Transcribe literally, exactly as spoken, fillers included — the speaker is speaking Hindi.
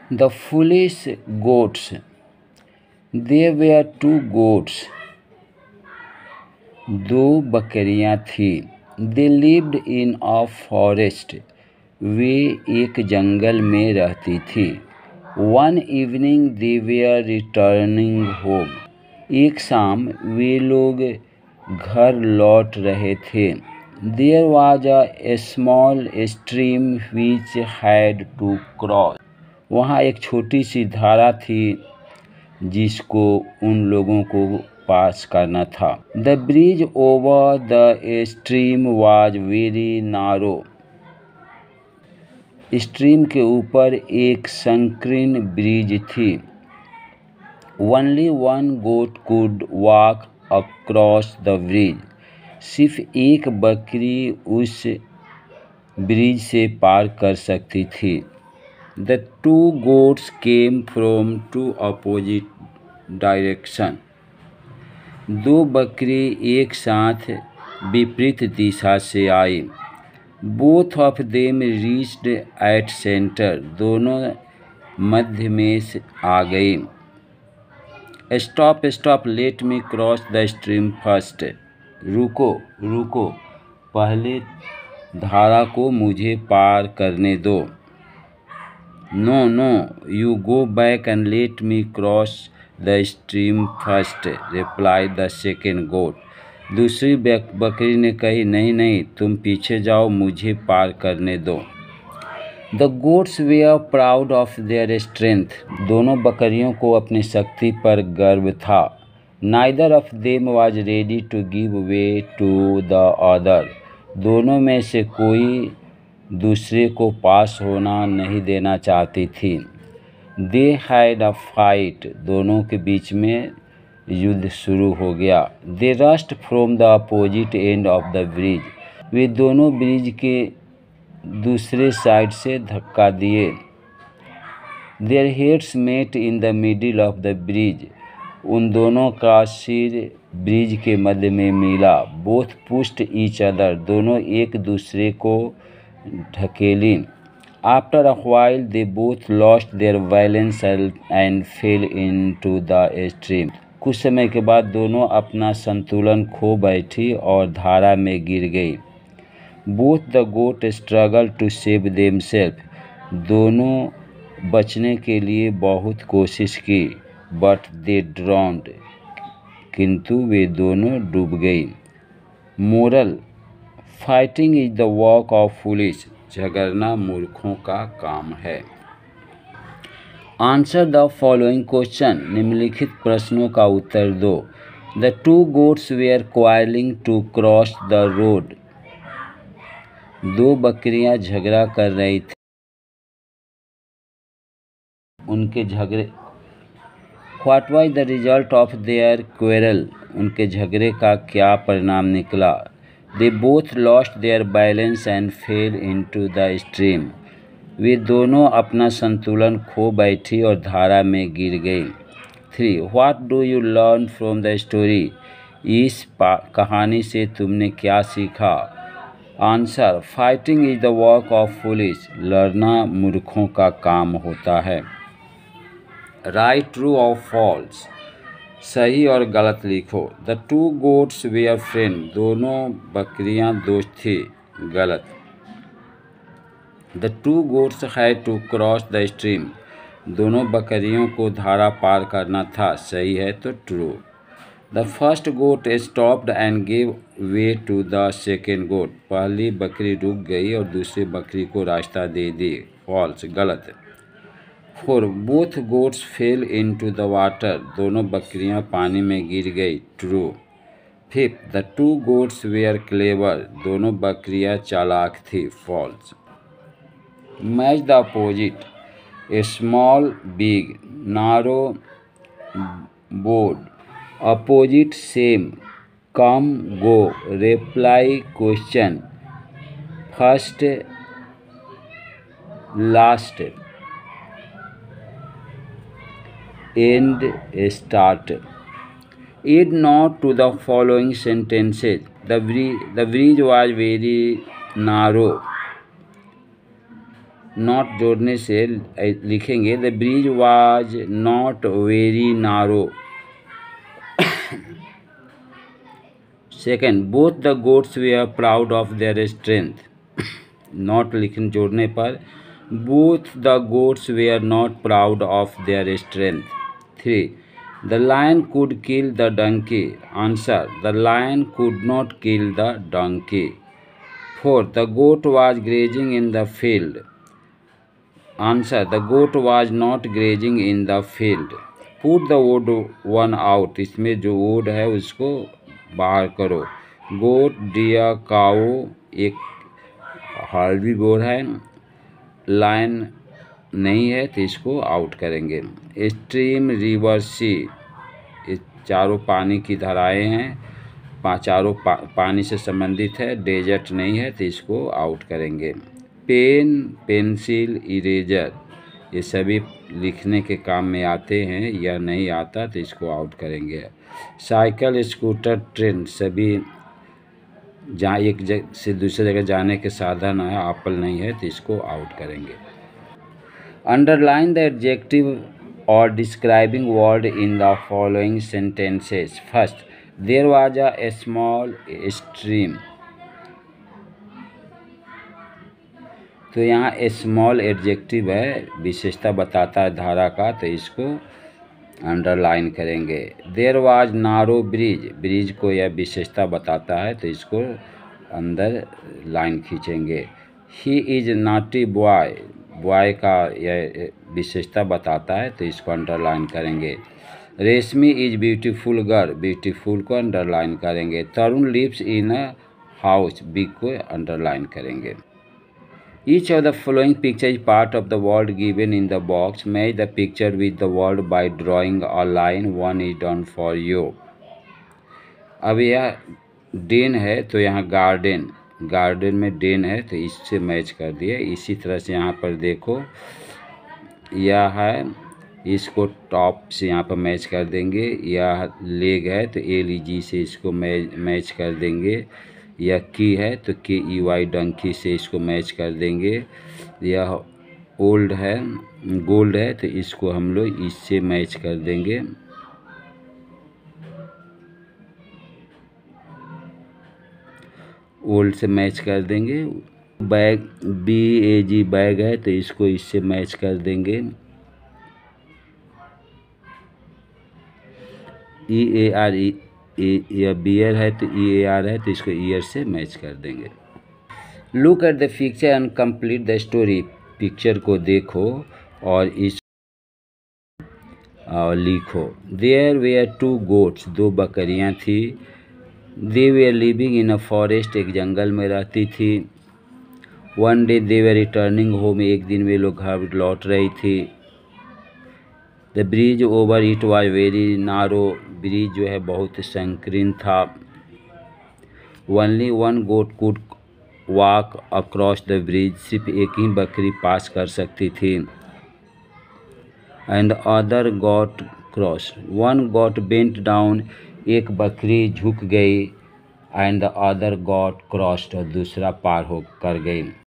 The foolish goats. There were two goats. दो बकरियां थी. They lived in a forest. वे एक जंगल में रहती थी. One evening they were returning home. एक शाम वे लोग घर लौट रहे थे. There was a small stream which had to cross. वहाँ एक छोटी सी धारा थी जिसको उन लोगों को पास करना था. The bridge over the stream was very narrow. Stream के ऊपर एक संकीर्ण ब्रिज थी. Only one goat could walk across the bridge. सिर्फ एक बकरी उस ब्रिज से पार कर सकती थी. The two goats came from two opposite directions. दो बकरी एक साथ विपरीत दिशा से आई. Both of them reached at center. दोनों मध्य में आ गई. Stop, stop, let me cross the stream first. रुको रुको पहले धारा को मुझे पार करने दो. No, no, you go back and let me cross the stream first, replied the second goat. दूसरी बकरी ने कही, नहीं नहीं तुम पीछे जाओ, मुझे पार करने दो. The goats were proud of their strength. दोनों बकरियों को अपनी शक्ति पर गर्व था. Neither of them was ready to give way to the other. दोनों में से कोई दूसरे को पास होना नहीं देना चाहती थी. They had a fight. दोनों के बीच में युद्ध शुरू हो गया. They rushed from the opposite end of the bridge. वे दोनों ब्रिज के दूसरे साइड से धक्का दिए. Their heads met in the middle of the bridge. उन दोनों का सिर ब्रिज के मध्य में मिला. Both pushed each other. दोनों एक दूसरे को ढकेली. After a while they both lost their balance and fell into the stream. कुछ समय के बाद दोनों अपना संतुलन खो बैठी और धारा में गिर गई. Both the goats struggled to save themselves. दोनों बचने के लिए बहुत कोशिश की. But they drowned. किंतु वे दोनों डूब गई. Moral: Fighting is the work of foolish. झगड़ना मूर्खों का काम है. Answer the following question. निम्नलिखित प्रश्नों का उत्तर दो. The two goats were quarreling to cross the road. दो बकरियां झगड़ा कर रही थीं. उनके झगड़े What was the result of their quarrel? उनके झगड़े का क्या परिणाम निकला? They both lost their balance and fell into the stream. वे दोनों अपना संतुलन खो बैठी और धारा में गिर गई. Three. What do you learn from the story? इस कहानी से तुमने क्या सीखा? Answer: Fighting is the work of foolish. लड़ना मूर्खों का काम होता है. Write true or false. सही और गलत लिखो. The two goats were friends. दोनों बकरियां दोस्त थी. गलत. The two goats had to cross the stream. दोनों बकरियों को धारा पार करना था. सही है तो true. The first goat stopped and gave way to the second goat. पहली बकरी रुक गई और दूसरी बकरी को रास्ता दे दी. False. गलत. Four. Both goats fell into the water. दोनों बकरियां पानी में गिर गई. True. Fifth. The two goats were clever. दोनों बकरियां चालाक थी. False. Match the opposite. A small, big, narrow, broad. Opposite, same. Come, go. Reply, question. First, last. End, start. Add note to the following sentences. The bridge, the bridge was very narrow. Not जोड़ने से लिखेंगे the bridge was not very narrow. Second, both the goats they are proud of their strength. Not लिखने जोड़ने पर both the goats they are not proud of their strength. Three, the lion could kill the donkey. Answer, the lion could not kill the donkey. Four, the goat was grazing in the field. Answer, the goat was not grazing in the field. Put the wood one out. इसमें जो वुड है उसको बाहर करो। गोट, डियर, काऊ एक हल्दी बोर्ड है, लाइन नहीं है तो इसको आउट करेंगे। स्ट्रीम, रिवर, सी ये चारों पानी की धाराएं हैं, पा, चारों पा, पानी से संबंधित है। डेजर्ट नहीं है तो इसको आउट करेंगे। पेन, पेंसिल, इरेजर ये सभी लिखने के काम में आते हैं, या नहीं आता तो इसको आउट करेंगे। साइकिल, स्कूटर, ट्रेन सभी जहाँ एक जगह से दूसरे जगह जाने के साधन है, एप्पल नहीं है तो इसको आउट करेंगे। अंडरलाइन द एडजेक्टिव और describing word in the following sentences. First, there was a small stream. तो यहाँ स्मॉल एडजेक्टिव है, विशेषता बताता है धारा का, तो इसको अंडरलाइन करेंगे। There was narrow bridge, bridge को यह विशेषता बताता है तो इसको अंदर लाइन खींचेंगे। He is naughty boy, boy का यह विशेषता बताता है तो इसको अंडरलाइन करेंगे। Reshmi is beautiful girl, beautiful को अंडरलाइन करेंगे। Tarun lives in a house, big को अंडरलाइन करेंगे। Each of the following picture is part of the word given in the box. Match the picture with the word by drawing a line. One is done for you. अब यह डेन है तो यहाँ गार्डन, गार्डन में डेन है तो इससे मैच कर दिए। इसी तरह से यहाँ पर देखो, यह है, इसको टॉप से यहाँ पर मैच कर देंगे। यह लेग है तो एल ई जी से इसको मैच मैच कर देंगे। यह की है तो के ई वाई डंकी से इसको मैच कर देंगे। यह ओल्ड है, गोल्ड है तो इसको हम लोग इससे मैच कर देंगे। ओल्ड से मैच कर देंगे। Bag, B A G bag है तो इसको इससे मैच कर देंगे। ई ए आर ई या बियर है तो ई ए आर है तो इसको ईयर से मैच कर देंगे। Look at the picture and complete the story. Picture को देखो और इस और लिखो। देयर वेयर टू गोट्स, दो बकरियां थी। They were living in a forest, एक जंगल में रहती थी। One day they were returning home, एक दिन वे लोग घर लौट रही थी। The bridge over it was very narrow, bridge जो है बहुत संकीर्ण था। Only one goat could walk across the bridge, सिर्फ एक ही बकरी पास कर सकती थी। And other goat cross, one goat bent down, एक बकरी झुक गई। And the other goat crossed, दूसरा पार हो कर गई।